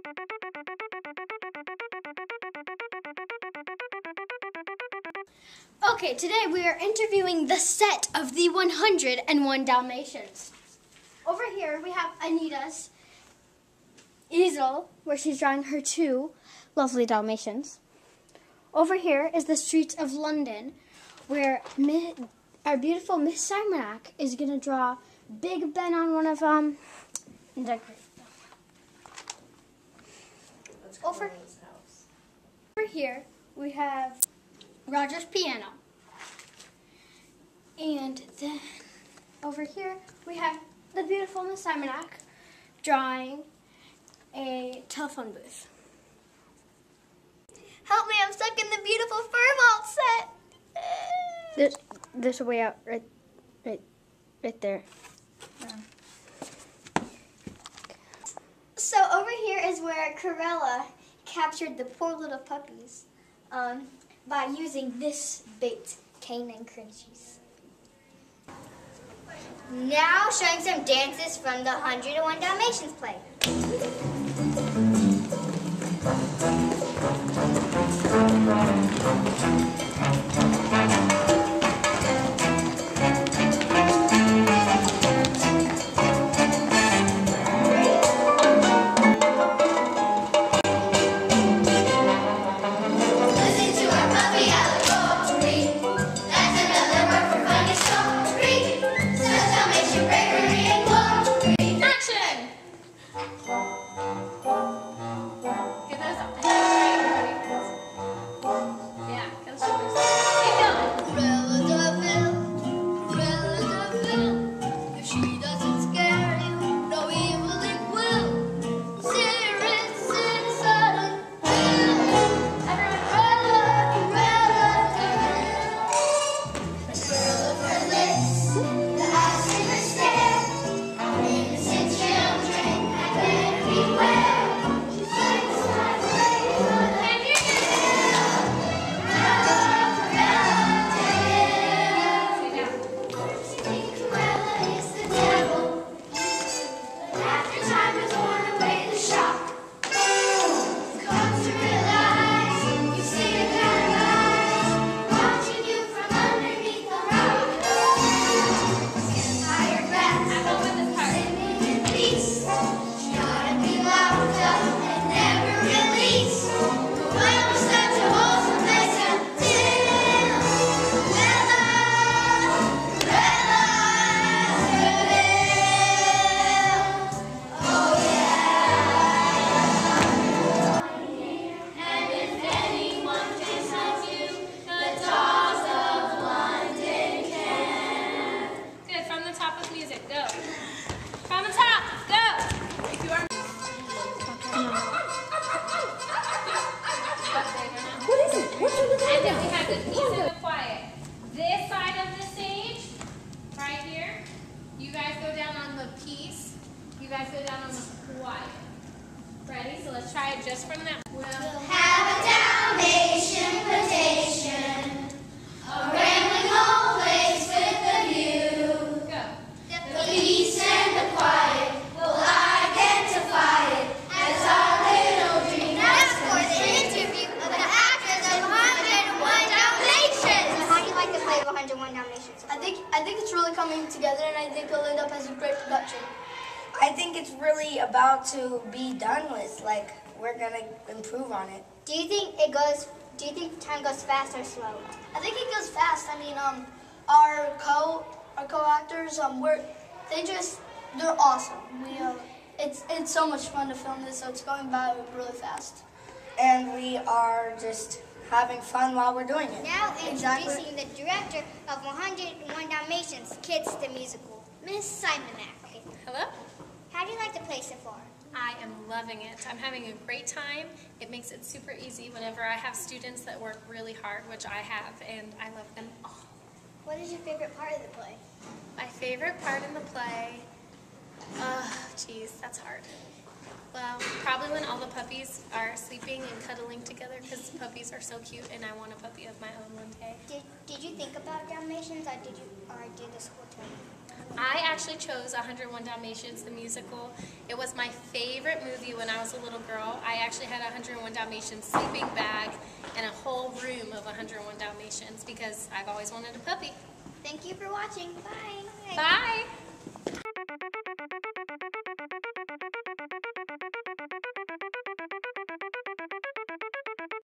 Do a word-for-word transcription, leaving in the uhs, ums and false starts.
Okay, today we are interviewing the set of the one hundred and one Dalmatians. Over here we have Anita's easel, where she's drawing her two lovely Dalmatians. Over here is the streets of London, where Mi- our beautiful Miss Simonac is going to draw Big Ben on one of them and decorate them. Over, over here we have Roger's piano. And then over here we have the beautiful Miss Simonac drawing a telephone booth. Help me, I'm stuck in the beautiful fur vault set. There's, there's a way out right, right, right there. Yeah. So over here is where Corella captured the poor little puppies um, by using this bait, cane and crunchies. Now showing some dances from the one hundred and one Dalmatians play. You guys go down on the peace. You guys go down on the quiet. Ready? So let's try it just from that. We'll have a Dalmatian plantation, a rambling old place with a view. go. The peace and the quiet, we'll identify it as our little dream. That's for the interview of the actors of one hundred and one Dalmatians. So how do you like the play of one hundred and one Dalmatians? I think I think it's really coming together, and I think it'll end up as a great production. I think it's really about to be done with. Like, we're gonna improve on it. Do you think it goes? Do you think time goes fast or slow? I think it goes fast. I mean, um, our co our co-actors, um, we're they just they're awesome. We uh, it's it's so much fun to film this, so it's going by really fast. And we are just having fun while we're doing it. Now introducing Exactly. the director of one hundred and one Dalmatians, Kids the Musical, Miss Simonac. Okay. Hello? How do you like the play so far? I am loving it. I'm having a great time. It makes it super easy whenever I have students that work really hard, which I have, and I love them all. What is your favorite part of the play? My favorite part in the play, uh, geez, that's hard. Well, probably when all the puppies are sleeping and cuddling together, because the puppies are so cute, and I want a puppy of my own one day. Did Did you think about Dalmatians, or did you or did the school tell you? I actually chose one oh one Dalmatians, the musical. It was my favorite movie when I was a little girl. I actually had a one oh one Dalmatians sleeping bag and a whole room of one oh one Dalmatians because I've always wanted a puppy. Thank you for watching. Bye. Bye!